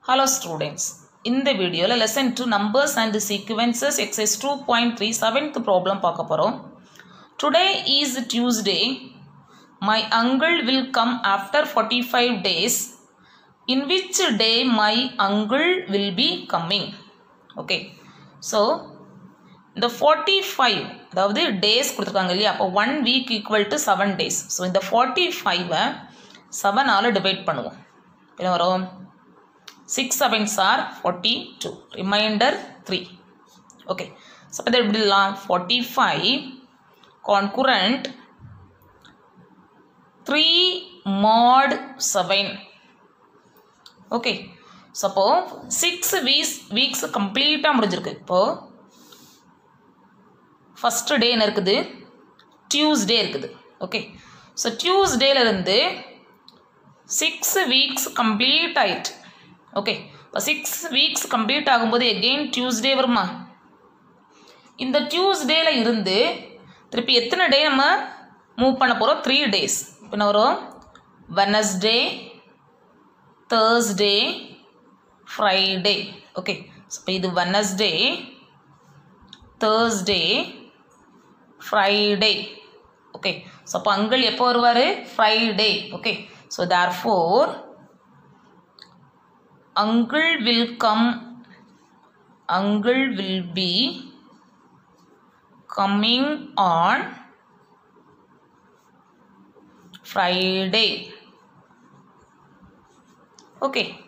Hello students, in the video lesson 2 numbers and sequences exercise 2.3 7th problem பார்க்க போறோம். Today is Tuesday. My uncle will come after 45 days. In which day my uncle will be coming? Okay. So the 45 அதாவது days கொடுத்திருக்காங்க இல்லையா, அப்போ 1 week equal to 7 days. So இந்த 45 7 ஆல divide பண்ணுவோம். என்ன வரும்? 6 7s are 42. Remainder 3. Okay. So, 45 concurrent 3 mod 7. Okay. So, 6 weeks complete முடிஞ்சிருக்கு. இப்போ first day என்ன இருக்குது? Tuesday இருக்குது. Okay. So, Tuesday ல இருந்து 6 weeks complete ஆயிட்டு. ஓகே, இப்போ 6 weeks கம்ப்ளீட் ஆகும்போது எகெயின் டியூஸ்டே வருமா? இந்த டியூஸ்டேல இருந்து திருப்பி எத்தனை டே நம்ம மூவ் பண்ண போகிறோம்? 3 days. இப்போ என்ன வரும்? Wednesday, Thursday, Friday. ஓகே, இப்போ இது Wednesday, Thursday, Friday. Okay, so அப்போ அங்கிள் எப்போ வருவார்? Friday. Okay, so therefore uncle will be coming on Friday. Okay.